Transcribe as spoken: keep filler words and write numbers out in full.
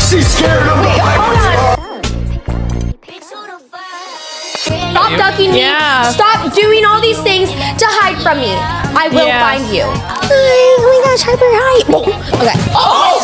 She's scared of me. Hold on. Stop ducking me. Yeah. Stop doing all these things to hide from me. I will Yeah. find you. Oh my gosh, hyper hide. Okay. Oh!